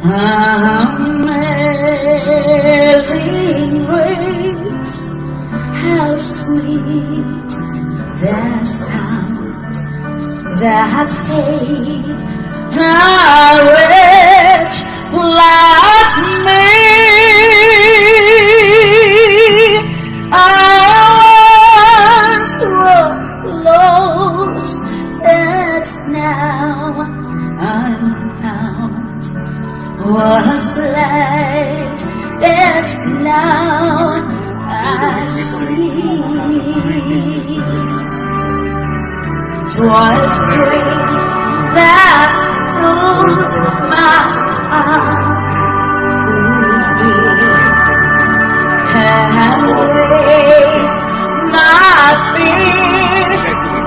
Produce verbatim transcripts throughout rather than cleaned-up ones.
Amazing grace, how sweet the sound that saved a wretch like me. I once was lost, but now I'm found. Was blind, but now I see. 'Twas grace that filled my heart to free, and raised my fears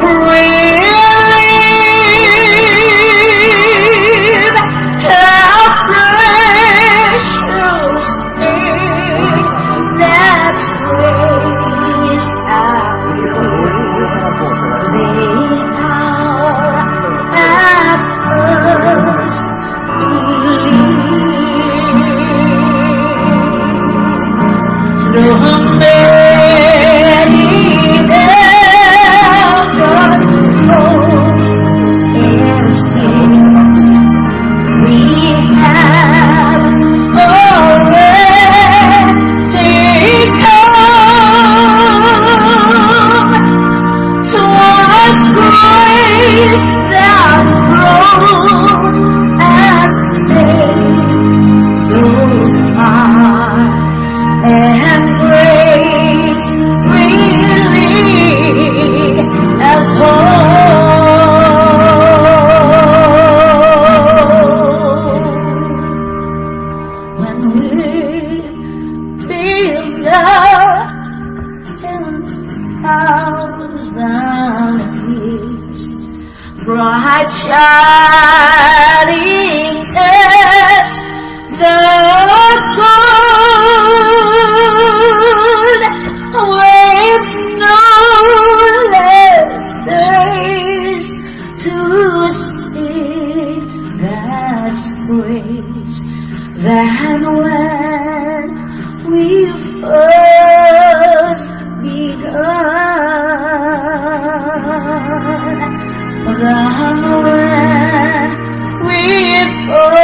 relieved. How precious is that grace I feel. The hour I first believed. Through many elders, throes and schemes, we have already come. 'Twas grace that brought us safe those far, and grace really as whole. When we've been there in a thousand years, bright shining as the sun, with no less days to see God's grace than when we first begun. Than when we first